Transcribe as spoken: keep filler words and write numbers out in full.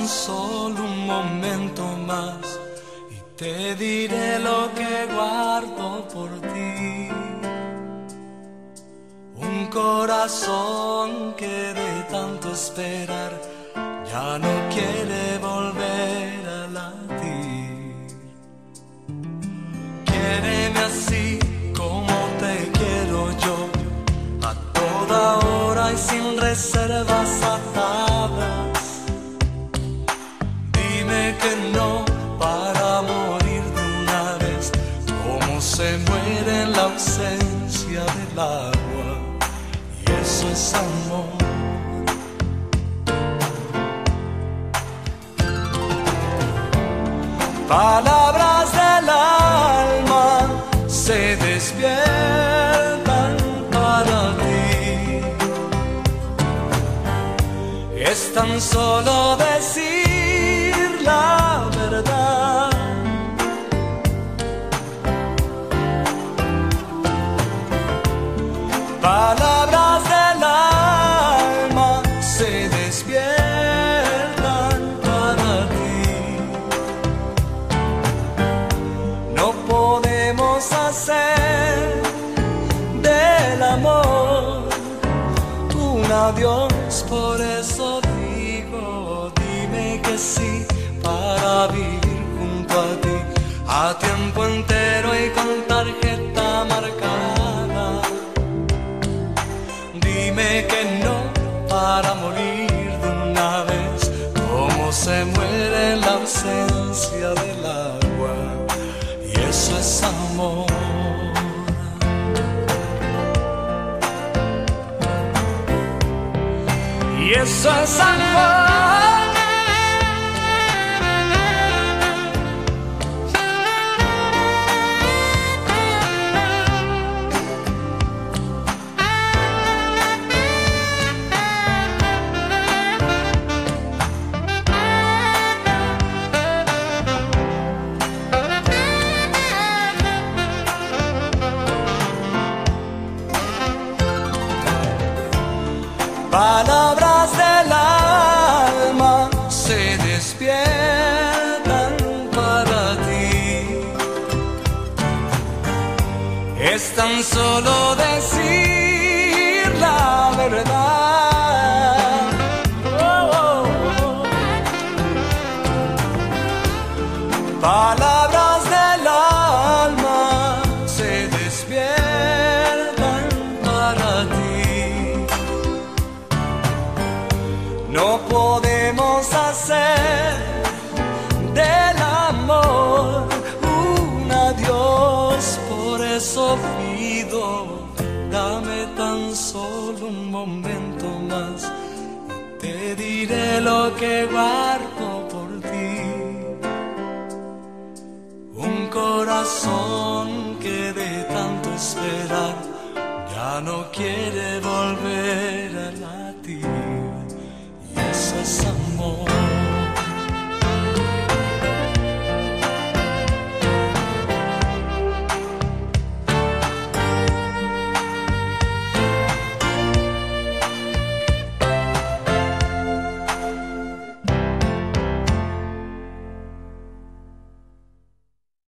tan solo un momento más y te diré lo que guardo por ti. Un corazón que de tanto esperar ya no quiere volver a latir. Quiéreme así como te quiero yo, a toda hora y sin reservas atadas. Dime que no para morir de una vez, como se muere en la ausencia del agua, y eso es amor. Palabras del alma se despiertan para ti. Es tan solo decir la verdad. Palabras del alma se despiertan para ti. No podemos hacer del amor un adiós, por eso digo, dime que sí para vivir junto a ti, a tiempo entero y con tarjeta marcada. Dime que no para morir de una vez, como se muere en la ausencia del agua, y eso es amor. Y eso es amor. Palabras del alma se despiertan para ti. Es tan solo decir la verdad. Oh, oh, oh. Palabras del alma se despiertan para ti. No podemos hacer del amor un adiós, por eso pido, dame tan solo un momento más y te diré lo que guardo por ti. Un corazón que de tanto esperar ya no quiere volver a la